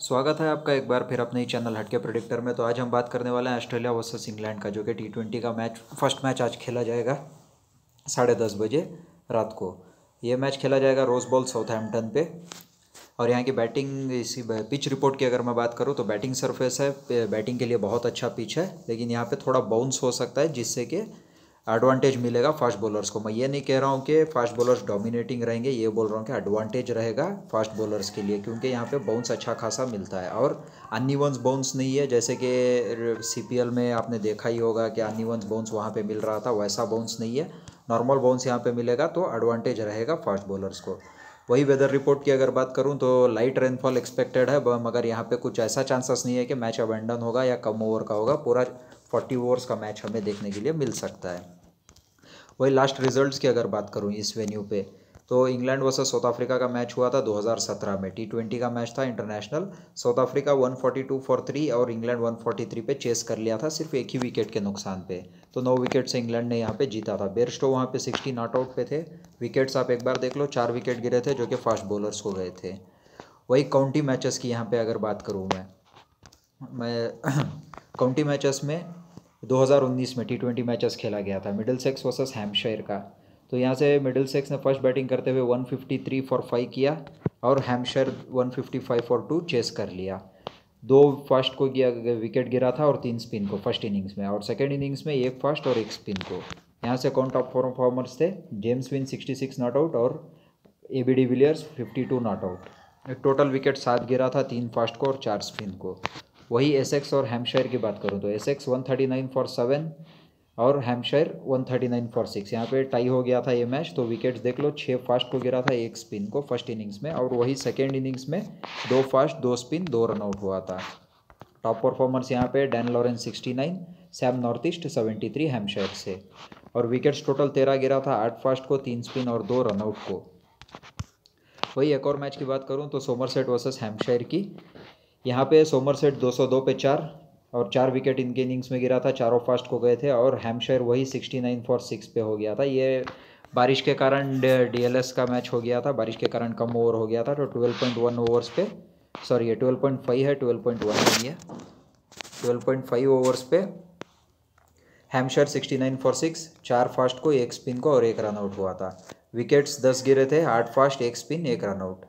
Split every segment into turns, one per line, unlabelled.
स्वागत है आपका एक बार फिर अपने ही चैनल हटके प्रेडिक्टर में। तो आज हम बात करने वाले हैं ऑस्ट्रेलिया वर्सेस इंग्लैंड का, जो कि T20 का मैच फर्स्ट मैच आज खेला जाएगा 10:30 बजे रात को। ये मैच खेला जाएगा रोज बॉल साउथहैम्पटन पे। और यहाँ की बैटिंग, इसी पिच रिपोर्ट की अगर मैं बात करूँ तो बैटिंग सरफेस है, बैटिंग के लिए बहुत अच्छा पिच है, लेकिन यहाँ पे थोड़ा बाउंस हो सकता है जिससे कि एडवांटेज मिलेगा फास्ट बॉलर्स को। मैं ये नहीं कह रहा हूँ कि फास्ट बॉलर्स डोमिनेटिंग रहेंगे, ये बोल रहा हूँ कि एडवांटेज रहेगा फास्ट बॉलर्स के लिए, क्योंकि यहाँ पे बाउंस अच्छा खासा मिलता है और अनइवन्स बाउंस नहीं है। जैसे कि CPL में आपने देखा ही होगा कि अनइवन्स बाउंस वहाँ पे मिल रहा था, वैसा बाउंस नहीं है, नॉर्मल बाउंस यहाँ पे मिलेगा, तो एडवांटेज रहेगा फास्ट बॉलर्स को। वही वेदर रिपोर्ट की अगर बात करूं तो लाइट रेनफॉल एक्सपेक्टेड है, मगर यहाँ पे कुछ ऐसा चांसेस नहीं है कि मैच अबेंडन होगा या कम ओवर का होगा। पूरा 40 ओवर्स का मैच हमें देखने के लिए मिल सकता है। वही लास्ट रिजल्ट्स की अगर बात करूं इस वेन्यू पे, तो इंग्लैंड वर्सेस साउथ अफ्रीका का मैच हुआ था 2017 में। T20 का मैच था इंटरनेशनल। साउथ अफ्रीका 142 फॉर 3 और इंग्लैंड 143 पे चेस कर लिया था, सिर्फ एक ही विकेट के नुकसान पे। तो 9 विकेट से इंग्लैंड ने यहाँ पे जीता था। बेयरस्टो वहाँ पे 60 नॉट आउट पे थे। विकेट्स आप एक बार देख लो, 4 विकेट गिरे थे जो कि फास्ट बॉलर्स को गए थे। वही काउंटी मैचेस की यहाँ पे अगर बात करूँ मैं काउंटी मैचेस में 2019 में T20 मैचेस खेला गया था मिडिलसेक्स वर्सेस हैम्पशायर का। तो यहाँ से मिडिलसेक्स ने फर्स्ट बैटिंग करते हुए 153 फॉर 5 किया और हैम्पशायर 155 फॉर 2 चेस कर लिया। 2 फास्ट को विकेट गिरा था और 3 स्पिन को फर्स्ट इनिंग्स में, और सेकेंड इनिंग्स में 1 फास्ट और 1 स्पिन को। यहाँ से कौन टॉप परफॉर्मर्स थे? जेम्स विन 66 नॉट आउट और AB de Villiers 52 not out. Total wicket 7 गिरा था, 3 फास्ट को और 4 स्पिन को। वही एसेक्स और हैम्पशायर की बात करूँ तो एसेक्स 139 फॉर 7 और हैम्पशायर 139 फॉर 6। यहाँ पे टाई हो गया था ये मैच। तो विकेट्स देख लो, 6 फास्ट को गिरा था, 1 स्पिन को फर्स्ट इनिंग्स में, और वही सेकेंड इनिंग्स में 2 फास्ट 2 स्पिन 2 रन आउट हुआ था। टॉप परफॉर्मर्स यहाँ पे Dan Lawrence 69, Sam Northeast 73 Hampshire से। और विकेट्स टोटल 13 गिरा था, 8 फास्ट को, 3 स्पिन और 2 रन आउट को। वही एक और मैच की बात करूँ तो सोमरसेट वर्सेस हैम्पशायर की। यहाँ पे सोमरसेट 202 पे 4 और 4 विकेट इनके इनिंग्स में गिरा था, चारों फास्ट को गए थे, और हैम्पशायर वही 69 फॉर 6 पे हो गया था। ये बारिश के कारण DLS का मैच हो गया था, बारिश के कारण कम ओवर हो गया था। तो 12.1 ओवर्स पे, सॉरी ये 12.5 है, 12.1 नहीं है, 12.5 ओवर्स पे हैम्पशायर 69 फॉर 6, 4 फास्ट को, 1 स्पिन को और 1 रन आउट हुआ था। विकेट्स 10 गिरे थे, 8 फास्ट, 1 स्पिन, 1 रन आउट।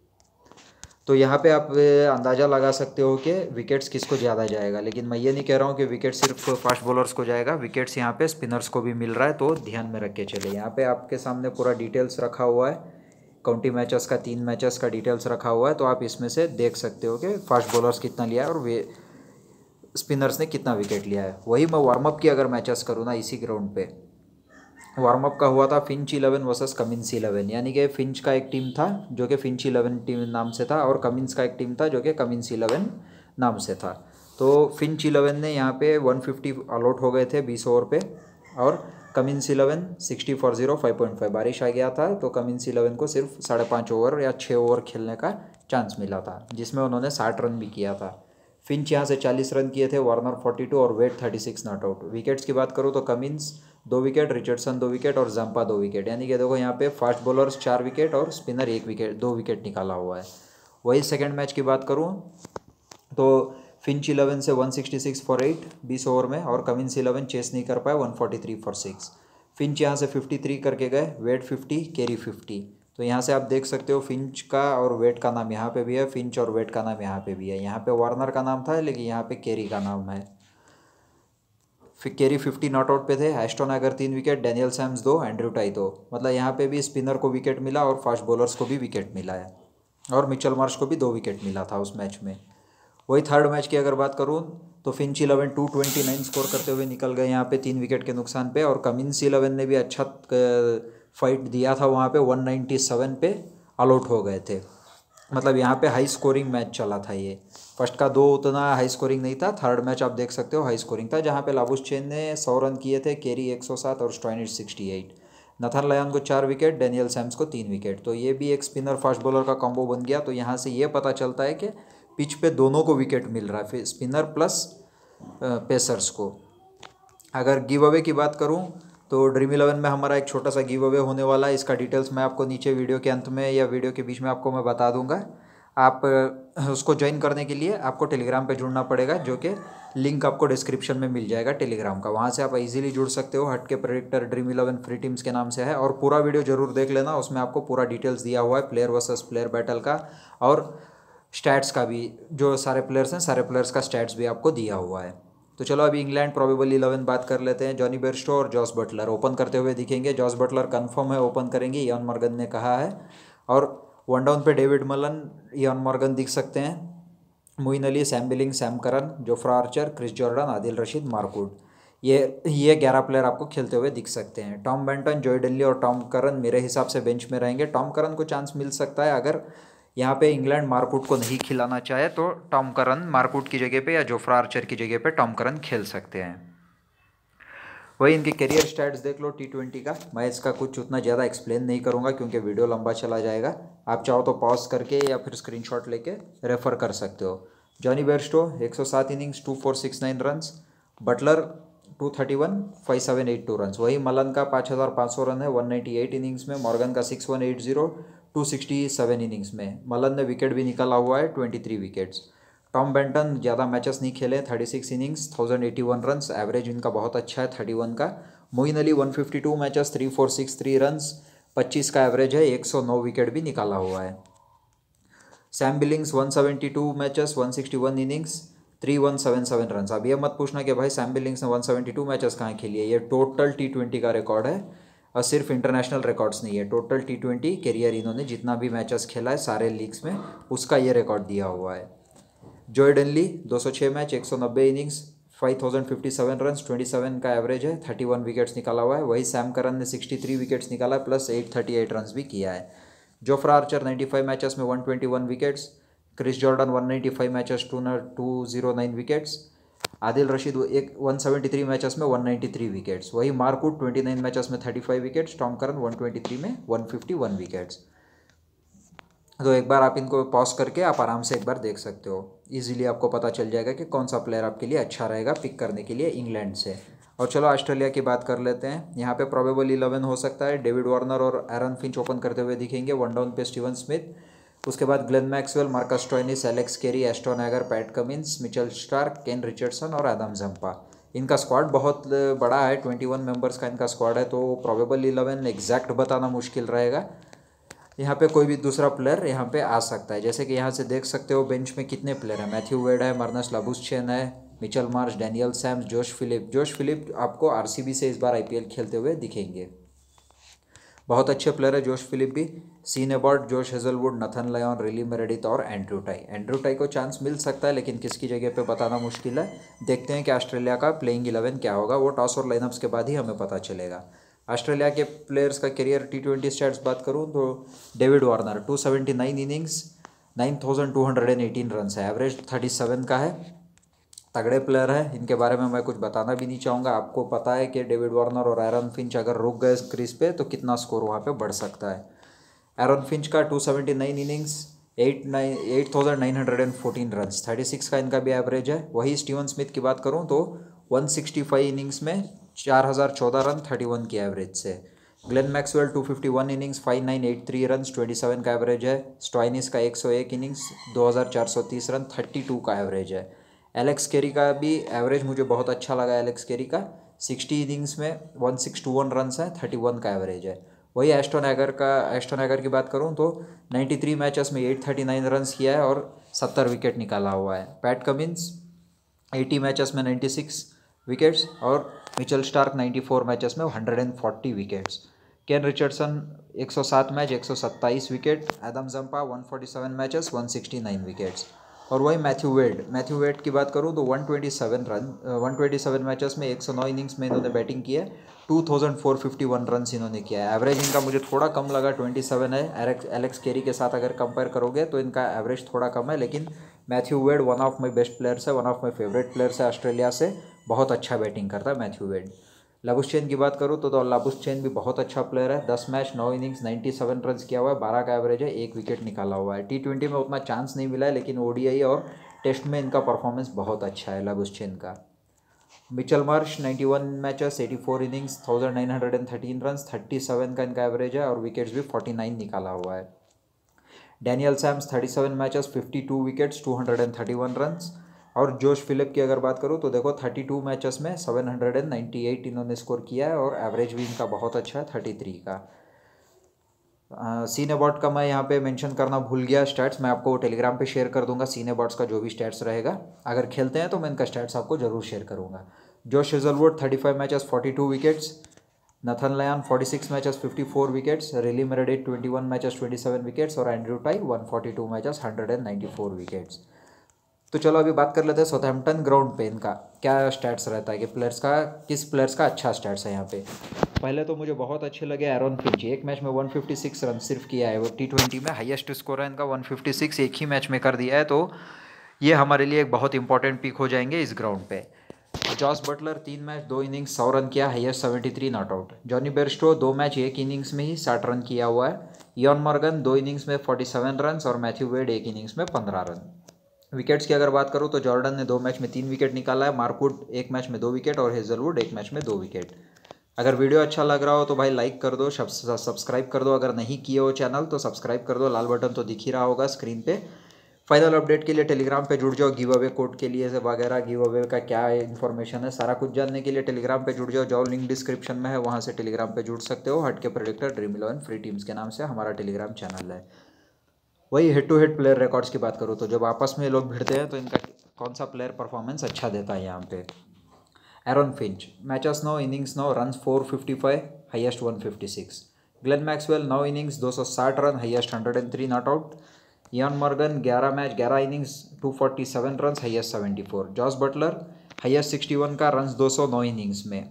तो यहाँ पे आप अंदाज़ा लगा सकते हो कि विकेट्स किसको ज़्यादा जाएगा, लेकिन मैं ये नहीं कह रहा हूँ कि विकेट सिर्फ फास्ट बॉलर्स को जाएगा, विकेट्स यहाँ पे स्पिनर्स को भी मिल रहा है, तो ध्यान में रख के चले। यहाँ पे आपके सामने पूरा डिटेल्स रखा हुआ है, काउंटी मैचेस का 3 मैचेस का डिटेल्स रखा हुआ है, तो आप इसमें से देख सकते हो कि फास्ट बॉलर्स कितना लिया है और वे स्पिनर्स ने कितना विकेट लिया है। वही मैं वार्म अप की अगर मैचेस करूँ ना, इसी ग्राउंड पे वार्म अप का हुआ था फिंच 11 वर्सेस कमिंस 11। यानी कि फिंच का एक टीम था जो कि फिंच 11 टीम नाम से था, और कमिंस का एक टीम था जो कि कमिंस 11 नाम से था। तो फिंच 11 ने यहाँ पे 150 ऑल आउट हो गए थे 20 ओवर पे, और कमिंस 11 60 फॉर 0 5.5। बारिश आ गया था तो कमिंस 11 को सिर्फ 5.5 ओवर या 6 ओवर खेलने का चांस मिला था, जिसमें उन्होंने 60 रन भी किया था। फिंच यहाँ से 40 रन किए थे, वार्नर 42 और वेट 36 नॉट आउट। विकेट्स की बात करूँ तो कमिंस 2 विकेट, रिचर्डसन 2 विकेट और जंपा 2 विकेट। यानी कि देखो यहाँ पे फास्ट बॉलर्स 4 विकेट और स्पिनर 1 विकेट, 2 विकेट निकाला हुआ है। वही सेकंड मैच की बात करूँ तो फिंच 11 से 166 फॉर 8 20 ओवर में, और कमिंस 11 चेस नहीं कर पाए 143 फॉर 6। फिंच यहाँ से 53 करके गए, वेट 50, कैरी 50। तो यहाँ से आप देख सकते हो फिंच का और वेट का नाम यहाँ पे भी है, फिंच और वेट का नाम यहाँ पे भी है। यहाँ पे वार्नर का नाम था, लेकिन यहाँ पे कैरी का नाम है। फिर कैरी 50 नॉट आउट पे थे, एस्टन अगर 3 विकेट, डैनियल सैम्स 2, एंड्रू टाई 2। मतलब यहाँ पे भी स्पिनर को विकेट मिला और फास्ट बॉलर्स को भी विकेट मिला है, और मिचेल मार्श को भी 2 विकेट मिला था उस मैच में। वही थर्ड मैच की अगर बात करूँ तो फिंच 11 229 स्कोर करते हुए निकल गए यहाँ पे 3 विकेट के नुकसान पे, और कमिंस 11 ने भी अच्छा फाइट दिया था वहाँ पे, 197 पे ऑल आउट हो गए थे। मतलब यहाँ पे हाई स्कोरिंग मैच चला था ये। फर्स्ट का 2 उतना हाई स्कोरिंग नहीं था, थर्ड मैच आप देख सकते हो हाई स्कोरिंग था, जहाँ पे लाबुश्चेन ने 100 रन किए थे, केरी 107 और स्टोइनिस 68। नथन लायन को 4 विकेट, डैनियल सैम्स को 3 विकेट। तो ये भी एक स्पिनर फास्ट बॉलर का कॉम्बो बन गया। तो यहाँ से ये पता चलता है कि पिच पे दोनों को विकेट मिल रहा है, फिर स्पिनर प्लस पेसर्स को। अगर गिव अवे की बात करूं तो ड्रीम 11 में हमारा एक छोटा सा गिव अवे होने वाला है। इसका डिटेल्स मैं आपको नीचे वीडियो के अंत में या वीडियो के बीच में आपको मैं बता दूंगा। आप उसको ज्वाइन करने के लिए आपको टेलीग्राम पे जुड़ना पड़ेगा, जो कि लिंक आपको डिस्क्रिप्शन में मिल जाएगा टेलीग्राम का। वहाँ से आप इजीली जुड़ सकते हो। हटके प्रेडिक्टर ड्रीम 11 फ्री टीम्स के नाम से है, और पूरा वीडियो जरूर देख लेना, उसमें आपको पूरा डिटेल्स दिया हुआ है प्लेयर वर्सेस प्लेयर बैटल का, और स्टैट्स का भी। जो सारे प्लेयर्स हैं सारे प्लेयर्स का स्टैट्स भी आपको दिया हुआ है। तो चलो अभी इंग्लैंड प्रोबेबल 11 बात कर लेते हैं। जॉनी बेयरस्टो और जॉस बटलर ओपन करते हुए दिखेंगे। जॉस बटलर कंफर्म है ओपन करेंगे, इयान मॉर्गन ने कहा है। और वन डाउन पे डेविड मलन, इयान मॉर्गन दिख सकते हैं। Moeen Ali, Sam Billing, Sam Curran, Jofra Archer, Chris Jordan, Adil Rashid, Mark Wood, ये 11 प्लेयर आपको खेलते हुए दिख सकते हैं। टॉम बेंटन, जॉय डेली और टॉम करन मेरे हिसाब से बेंच में रहेंगे। टॉम करन को चांस मिल सकता है अगर यहाँ पे इंग्लैंड मार्कवुड को नहीं खिलाना चाहे, तो टॉम करन मार्कवुड की जगह पे या जोफ्रा आर्चर की जगह पे टॉम करन खेल सकते हैं। वही इनके करियर स्टैट्स देख लो T20 का। मैं इसका कुछ उतना ज़्यादा एक्सप्लेन नहीं करूँगा क्योंकि वीडियो लंबा चला जाएगा। आप चाहो तो पॉज करके या फिर स्क्रीनशॉट लेके रेफर कर सकते हो। Jonny Bairstow 107 innings 2469 runs. Buttler 231 5782 runs. वही मलन का 5500 रन है 198 इनिंग्स में। मॉर्गन का 6180 267 इनिंग्स में। मलन ने विकेट भी निकाला हुआ है 23 विकेट्स। टॉम बेंटन ज़्यादा मैचेस नहीं खेले, 36 इनिंग्स 1081 रन्स, एवरेज इनका बहुत अच्छा है 31 का। मोइन अली 152 मैचेस 3463 रन्स, 25 का एवरेज है, 109 विकेट भी निकाला हुआ है। Sam Billings 172 matches 161 innings 3177 runs. अब ये मत पूछना कि भाई सैम बिलिंग्स ने 172 मैचेस कहाँ खेली है, ये टोटल T20 का रिकॉर्ड है और सिर्फ इंटरनेशनल रिकॉर्ड्स नहीं है। टोटल T20 कैरियर इन्होंने जितना भी मैचेस खेला है सारे लीग्स में, उसका ये रिकॉर्ड दिया हुआ है। Joe Denly 206 match 190 innings 5057 runs, 27 का एवरेज है, 31 विकेट्स निकाला हुआ है। वही सैम करन ने 63 विकेट्स निकाला है प्लस 838 रन्स भी किया है। जोफ्रा आर्चर 95 मैचेस में 121 wickets. Chris Jordan 195 matches 209 wickets. Adil Rashid 173 matches में 193 विकेट्स। वही मार्कवुड 29 मैचेस में 35 विकेट्स। टॉम करन 123 में 151 विकेट्स। तो एक बार आप इनको पॉज करके आप आराम से एक बार देख सकते हो। इजीली आपको पता चल जाएगा कि कौन सा प्लेयर आपके लिए अच्छा रहेगा पिक करने के लिए इंग्लैंड से। और चलो ऑस्ट्रेलिया की बात कर लेते हैं। यहाँ पे प्रोबेबल 11 हो सकता है। डेविड वार्नर और एरन फिंच ओपन करते हुए दिखेंगे। वन डाउन पे स्टीवन स्मिथ, उसके बाद Glenn Maxwell, Marcus Stoinis, Alex Carey, Ashton Agar, Pat Cummins, Mitchell Starc, Kane Richardson और एडम जंपा। इनका स्क्वाड बहुत बड़ा है, 21 मेंबर्स का इनका स्क्वाड है, तो प्रोबेबल 11 एग्जैक्ट बताना मुश्किल रहेगा। यहाँ पे कोई भी दूसरा प्लेयर यहाँ पे आ सकता है, जैसे कि यहाँ से देख सकते हो बेंच में कितने प्लेयर हैं। मैथ्यू वेड है, मर्नस लाबुस्चेन है, Mitchell Marsh, Daniel Sams, Josh Philippe आपको आरसीबी से इस बार आईपीएल खेलते हुए दिखेंगे। बहुत अच्छे प्लेयर है जोश फिलिप भी। Sean Abbott, Josh Hazlewood, Nathan Lyon, Riley Meredith और एंड्रू टाई को चांस मिल सकता है, लेकिन किसकी जगह पे बताना मुश्किल है। देखते हैं कि ऑस्ट्रेलिया का प्लेइंग 11 क्या होगा, वो टॉस और लाइनअप्स के बाद ही हमें पता चलेगा। ऑस्ट्रेलिया के प्लेयर्स का करियर T20 स्टैट्स बात करूं तो डेविड वार्नर 279 इनिंग्स 9218 रन्स है, एवरेज 37 का है। तगड़े प्लेयर है, इनके बारे में मैं कुछ बताना भी नहीं चाहूँगा। आपको पता है कि डेविड वार्नर और एरन फिंच अगर रुक गए क्रीज पे तो कितना स्कोर वहाँ पे बढ़ सकता है। एरन फिंच का 279 इनिंग्स 8914 रन्स, 36 का इनका भी एवरेज है। वही स्टीवन स्मिथ की बात करूँ तो 165 इनिंग्स में 4014 रन 31 की एवरेज से। ग्लेन मैक्सवेल 251 इनिंग्स 5983 रन 27 का एवरेज है। स्टोइनिस का 101 इनिंग्स 2430 रन 32 का एवरेज है। एलेक्स केरी का भी एवरेज मुझे बहुत अच्छा लगा। एलेक्स केरी का 60 इनिंग्स में 1621 रन है, 31 का एवरेज है। वही एस्टन एगर की बात करूं तो 93 मैचेस में 839 रन्स किया है और 70 विकेट निकाला हुआ है। पैट कमिंस 80 मैचेस में 96 विकेट्स और मिचेल स्टार्क 94 मैचेस में 140 wickets. Kane Richardson 107 match 127 wicket. Adam Zampa 147 matches 169 wickets. और वही मैथ्यू वेड की बात करूं तो 127 मैचेस में 109 इनिंग्स में इन्होंने बैटिंग की है, 2451 रन इन्होंने किया है। एवरेज इनका मुझे थोड़ा कम लगा, 27 है। एलेक्स केरी के साथ अगर कंपेयर करोगे तो इनका एवरेज थोड़ा कम है, लेकिन Matthew Wade one of my best players है, one of my favourite players है ऑस्ट्रेलिया से। बहुत अच्छा बैटिंग करता है मैथ्यू वेड। लाबुस्चेन की बात करूँ तो लाबुस्चेन भी बहुत अच्छा प्लेयर है। 10 मैच 9 इनिंग्स 97 रन किया हुआ है, 12 का एवरेज है, 1 विकेट निकाला हुआ है। T20 में उतना चांस नहीं मिला है, लेकिन ODI और टेस्ट में इनका परफॉर्मेंस बहुत अच्छा है लाबुस्चेन का। Mitchell Marsh 91 matches 84 innings 1913 run, 37 का इनका एवरेज है और विकेट्स भी 49 निकाला हुआ है। Daniel Sams 37 matches 52 wickets 231 runs. और जोश फिलिप की अगर बात करूँ तो देखो 32 मैचेस में 798 इन्होंने स्कोर किया है और एवरेज भी इनका बहुत अच्छा है 33 का। सीनेबॉट का मैं यहाँ पे मेंशन करना भूल गया स्टैट्स, मैं आपको टेलीग्राम पे शेयर कर दूंगा सीनेबॉट्स का जो भी स्टैट्स रहेगा। अगर खेलते हैं तो मैं इनका स्टैट्स आपको जरूर शेयर करूँगा। Josh Hazlewood 35 matches 42 wickets, Nathan Lyon 46 matches 54 wickets, Riley Meredith 21 matches 27 wickets और एंड्रयू टाई 142 मैचेस 194 विकेट्स। तो चलो अभी बात कर लेते हैं साउथहैम्पटन ग्राउंड पे इनका क्या स्टैट्स रहता है कि प्लेयर्स का किस प्लेयर्स का अच्छा स्टैट्स है यहाँ पे। पहले तो मुझे बहुत अच्छे लगे एरन फिंच, एक मैच में 156 रन सिर्फ किया है, वो T20 में हाईएस्ट स्कोर है इनका 156 एक ही मैच में कर दिया है, तो ये हमारे लिए एक बहुत इंपॉर्टेंट पिक हो जाएंगे इस ग्राउंड पे। Jos Buttler 3 match 2 innings 100 run किया, highest 73 not out. Jonny Bairstow 2 match 1 innings में ही 60 रन किया हुआ है। इयन मॉर्गन 2 इनिंग्स में 47 रन और मैथ्यू वेड 1 इनिंग्स में 15 रन। विकेट्स की अगर बात करूँ तो जॉर्डन ने 2 मैच में 3 विकेट निकाला है, मार्कवुड 1 मैच में 2 विकेट और हेजलवुड 1 मैच में 2 विकेट। अगर वीडियो अच्छा लग रहा हो तो भाई लाइक कर दो, सब्सक्राइब कर दो, अगर नहीं किए हो चैनल तो सब्सक्राइब कर दो, लाल बटन तो दिख ही रहा होगा स्क्रीन पे। फाइनल अपडेट के लिए टेलीग्राम पे जुड़ जाओ, गिव अवे कोड के लिए वगैरह, गिव अवे का क्या इन्फॉर्मेशन है सारा कुछ जानने के लिए टेलीग्राम पे जुड़ जाओ, लिंक डिस्क्रिप्शन में है, वहाँ से टेलीग्राम पे जुड़ सकते हो। हटके प्रेडिक्टर ड्रीम 11 फ्री टीम्स के नाम से हमारा टेलीग्राम चैनल है। वही head to head player records की बात करूँ तो जब आपस में लोग भिड़ते हैं तो इनका कौन सा प्लेयर परफॉर्मेंस अच्छा देता है यहाँ पे। Aaron Finch matches 9 innings 9 run 455 highest 156। Glenn Maxwell 9 innings 260 run highest 103 not out. Eoin Morgan 11 match 11 innings 247 run highest 74। Jos Buttler highest 61 का रन्स 209 इनिंग्स में,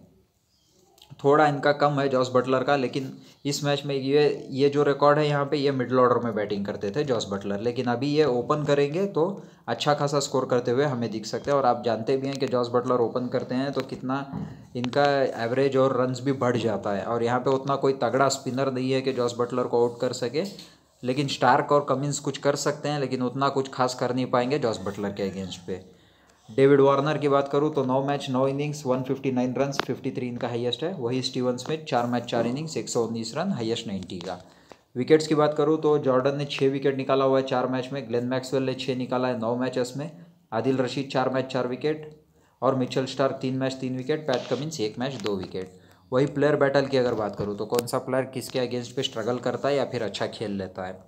थोड़ा इनका कम है जॉस बटलर का, लेकिन इस मैच में ये जो रिकॉर्ड है यहाँ पे ये मिडिल ऑर्डर में बैटिंग करते थे जॉस बटलर, लेकिन अभी ये ओपन करेंगे तो अच्छा खासा स्कोर करते हुए हमें दिख सकते हैं। और आप जानते भी हैं कि जॉस बटलर ओपन करते हैं तो कितना इनका एवरेज और रन्स भी बढ़ जाता है। और यहाँ पे उतना कोई तगड़ा स्पिनर नहीं है कि जॉस बटलर को आउट कर सके, लेकिन स्टार्क और कमिंस कुछ कर सकते हैं, लेकिन उतना कुछ खास कर नहीं पाएंगे जॉस बटलर के अगेंस्ट पे। डेविड वार्नर की बात करूँ तो 9 मैच 9 इनिंग्स 159 रन 53 इनका हाईएस्ट है। वही Steven Smith 4 match 4 innings 119 run highest 90 का। विकेट्स की बात करूँ तो जॉर्डन ने 6 विकेट निकाला हुआ है 4 मैच में, ग्लेन मैक्सवेल ने 6 निकाला है 9 मैचेस में, आदिल रशीद 4 मैच 4 विकेट और Mitchell Starc 3 match 3 wicket, Pat Cummins 1 match 2 wicket. वही प्लेयर बैटल की अगर बात करूँ तो कौन सा प्लेयर किसके अगेंस्ट पे स्ट्रगल करता है या फिर अच्छा खेल लेता है।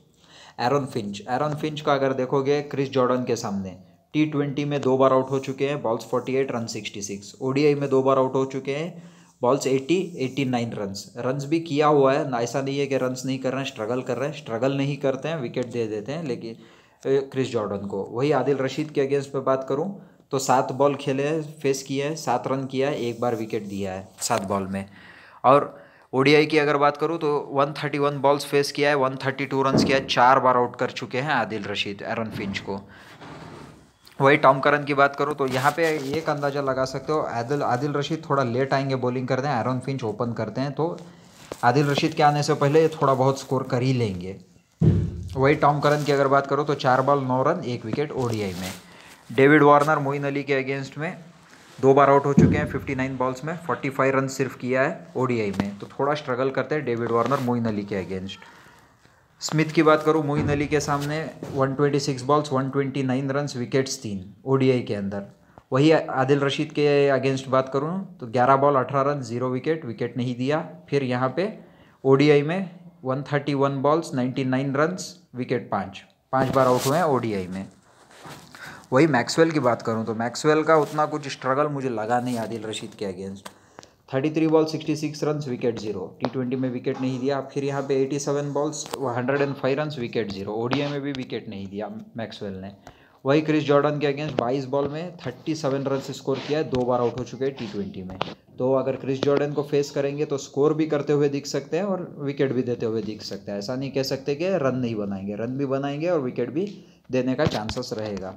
एरन फिंच का अगर देखोगे क्रिस जॉर्डन के सामने T20 में 2 बार आउट हो चुके हैं, बॉल्स 48 रन 66। ODI में 2 बार आउट हो चुके हैं, बॉल्स 80 89 रन्स भी किया हुआ है, ऐसा नहीं है कि रन्स नहीं कर रहे हैं, स्ट्रगल कर रहे हैं, स्ट्रगल नहीं करते हैं, विकेट दे देते हैं लेकिन क्रिस जॉर्डन को। वही आदिल रशीद के अगेंस्ट पे बात करूं तो 7 बॉल खेले हैं, फेस किया है, 7 रन किया है, 1 बार विकेट दिया है 7 बॉल में। और ODI की अगर बात करूं तो 131 बॉल्स फेस किया है, 132 रन्स किया है, 4 बार आउट कर चुके हैं आदिल रशीद एरन फिंच को। वही टॉम करन की बात करूँ तो यहाँ पे एक अंदाज़ा लगा सकते हो, आदिल रशीद थोड़ा लेट आएंगे बॉलिंग करते हैं, एरन फिंच ओपन करते हैं, तो आदिल रशीद के आने से पहले थोड़ा बहुत स्कोर कर ही लेंगे। वही टॉम करन की अगर बात करूँ तो 4 बॉल 9 रन 1 विकेट ODI में। डेविड वार्नर मोइन अली के अगेंस्ट में 2 बार आउट हो चुके हैं 59 बॉल्स में, 45 रन सिर्फ किया है ODI में, तो थोड़ा स्ट्रगल करते हैं डेविड वार्नर मोइन अली के अगेंस्ट। स्मिथ की बात करूँ मोइन अली के सामने 126 बॉल्स 129 रन्स विकेट्स 3 ODI के अंदर। वही आदिल रशीद के अगेंस्ट बात करूँ तो 11 बॉल 18 रन 0 विकेट नहीं दिया। फिर यहाँ पे ODI में 131 बॉल्स 99 रन्स विकेट 5 बार आउट हुए हैं ODI में। वही मैक्सवेल की बात करूँ तो मैक्सवेल का उतना कुछ स्ट्रगल मुझे लगा नहीं आदिल रशीद के against. 33 ball 66 runs wicket 0, T20 में विकेट नहीं दिया। फिर यहाँ पे 87 बॉल्स 105 रन्स विकेट 0, ODI में भी विकेट नहीं दिया मैक्सवेल ने। वही क्रिस जॉर्डन के अगेंस्ट 22 बॉल में 37 रन स्कोर किया है, 2 बार आउट हो चुके हैं T20 में। तो अगर क्रिस जॉर्डन को फेस करेंगे तो स्कोर भी करते हुए दिख सकते हैं और विकेट भी देते हुए दिख सकते हैं, ऐसा नहीं कह सकते कि रन नहीं बनाएंगे, रन भी बनाएंगे और विकेट भी देने का चांसेस रहेगा।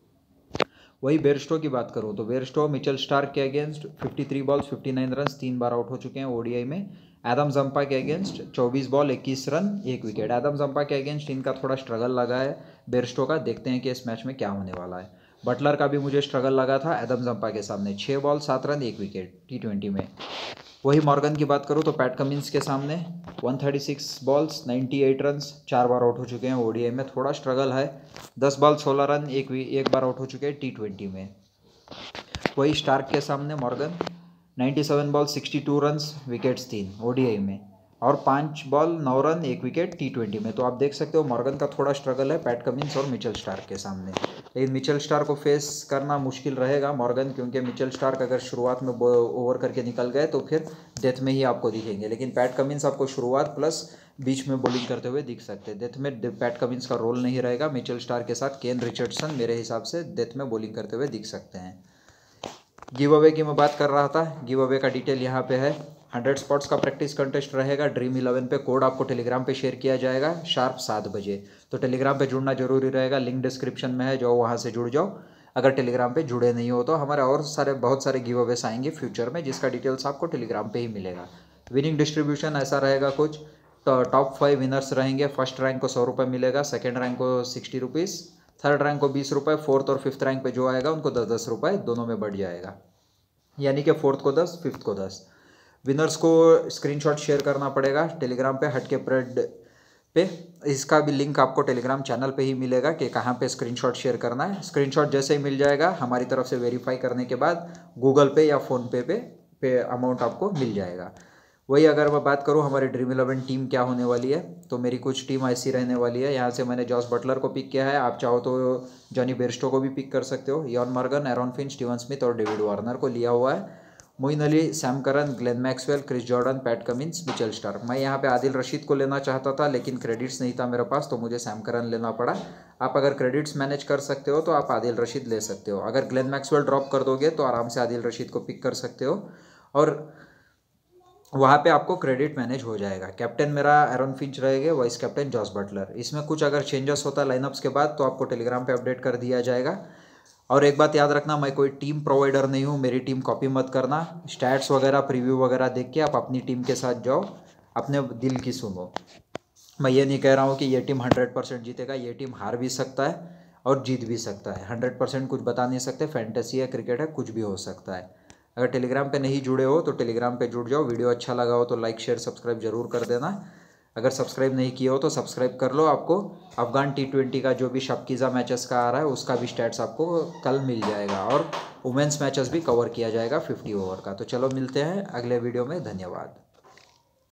वही बेयरस्टो की बात करूँ तो बेयरस्टो मिचेल स्टार्क के अगेंस्ट 53 बॉल्स 59 रन 3 बार आउट हो चुके हैं ODI में। एडम जंपा के against 24 ball 21 run 1 wicket. Adam Zampa के अगेंस्ट इनका थोड़ा स्ट्रगल लगा है बेयरस्टो का, देखते हैं कि इस मैच में क्या होने वाला है। बटलर का भी मुझे स्ट्रगल लगा था एडम जंपा के सामने, 6 बॉल 7 रन 1 विकेट T20 में। वही मॉर्गन की बात करूँ तो पैट कमिंस के सामने 136 बॉल्स 98 रन्स 4 बार आउट हो चुके हैं। ओडीआई में थोड़ा स्ट्रगल है, 10 बॉल 16 रन एक बार आउट हो चुके हैं T20 में। वही स्टार्क के सामने Morgan 97 ball 62 runs wickets 3 ODI में, और 5 बॉल 9 रन 1 विकेट T20 में। तो आप देख सकते हो मॉर्गन का थोड़ा स्ट्रगल है पैट कमिंस और मिचेल स्टार्क के सामने। लेकिन मिचेल स्टार्क को फेस करना मुश्किल रहेगा मॉर्गन, क्योंकि मिचेल स्टार्क अगर शुरुआत में ओवर करके निकल गए तो फिर डेथ में ही आपको दिखेंगे। लेकिन पैट कमिंस आपको शुरुआत प्लस बीच में बॉलिंग करते हुए दिख सकते हैं। डेथ में पैट कमिंस का रोल नहीं रहेगा। मिचेल स्टार्क के साथ केन रिचर्डसन मेरे हिसाब से डेथ में बॉलिंग करते हुए दिख सकते हैं। गिव अवे की मैं बात कर रहा था, गिव अवे का डिटेल यहाँ पे है। 100 स्पॉट्स का प्रैक्टिस कंटेस्ट रहेगा ड्रीम 11 पे। कोड आपको टेलीग्राम पे शेयर किया जाएगा शार्प 7 बजे। तो टेलीग्राम पे जुड़ना जरूरी रहेगा, लिंक डिस्क्रिप्शन में है, जाओ वहाँ से जुड़ जाओ। अगर टेलीग्राम पे जुड़े नहीं हो तो हमारे और बहुत सारे गिव अवेस आएंगे फ्यूचर में, जिसका डिटेल्स आपको टेलीग्राम पे ही मिलेगा। विनिंग डिस्ट्रीब्यूशन ऐसा रहेगा कुछ, तो टॉप 5 विनर्स रहेंगे। फर्स्ट रैंक को 100 रुपये मिलेगा, सेकेंड रैंक को 60 रुपीज़, थर्ड रैंक को 20 रुपये, फोर्थ और फिफ्थ रैंक पे जो आएगा उनको 10-10 रुपये दोनों में बढ़ जाएगा, यानी कि फोर्थ को 10 फिफ्थ को 10। विनर्स को स्क्रीनशॉट शेयर करना पड़ेगा टेलीग्राम पे हटके प्रेड पे। इसका भी लिंक आपको टेलीग्राम चैनल पे ही मिलेगा कि कहाँ पे स्क्रीनशॉट शेयर करना है। स्क्रीनशॉट जैसे ही मिल जाएगा हमारी तरफ से वेरीफाई करने के बाद गूगल पे या फ़ोन पे अमाउंट आपको मिल जाएगा। वही अगर मैं बात करूँ हमारी ड्रीम 11 टीम क्या होने वाली है, तो मेरी कुछ टीम ऐसी रहने वाली है। यहाँ से मैंने जॉस बटलर को पिक किया है, आप चाहो तो जॉनी बेयरस्टो को भी पिक कर सकते हो। Eoin Morgan, Aaron Finch, Steven Smith और डेविड वार्नर को लिया हुआ है। Moeen Ali, Sam Curran, Glenn Maxwell, Chris Jordan, Pat Cummins, Mitchell Starc. मैं यहाँ पे आदिल रशीद को लेना चाहता था लेकिन क्रेडिट्स नहीं था मेरे पास, तो मुझे सैम करन लेना पड़ा। आप अगर क्रेडिट्स मैनेज कर सकते हो तो आप आदिल रशीद ले सकते हो। अगर ग्लेन मैक्सवेल ड्रॉप कर दोगे तो आराम से आदिल रशीद को पिक कर सकते हो और वहाँ पे आपको क्रेडिट मैनेज हो जाएगा। कैप्टन मेरा एरॉन फिंच रहेगा, वाइस कैप्टन जॉस बटलर। इसमें कुछ अगर चेंजेस होता है लाइनअप्स के बाद तो आपको टेलीग्राम पे अपडेट कर दिया जाएगा। और एक बात याद रखना, मैं कोई टीम प्रोवाइडर नहीं हूँ, मेरी टीम कॉपी मत करना। स्टैट्स वगैरह प्रीव्यू वगैरह देख के आप अपनी टीम के साथ जाओ, अपने दिल की सुनो। मैं ये नहीं कह रहा हूँ कि ये टीम 100% जीतेगा, ये टीम हार भी सकता है और जीत भी सकता है। 100% कुछ बता नहीं सकते, फैंटेसी है, क्रिकेट है, कुछ भी हो सकता है। अगर टेलीग्राम पे नहीं जुड़े हो तो टेलीग्राम पे जुड़ जाओ। वीडियो अच्छा लगा हो तो लाइक शेयर सब्सक्राइब जरूर कर देना। अगर सब्सक्राइब नहीं किया हो तो सब्सक्राइब कर लो। आपको अफगान T20 का जो भी शबकीज़ा मैचेस का आ रहा है उसका भी स्टैट्स आपको कल मिल जाएगा, और वुमेंस मैचेस भी कवर किया जाएगा 50 ओवर का। तो चलो मिलते हैं अगले वीडियो में, धन्यवाद।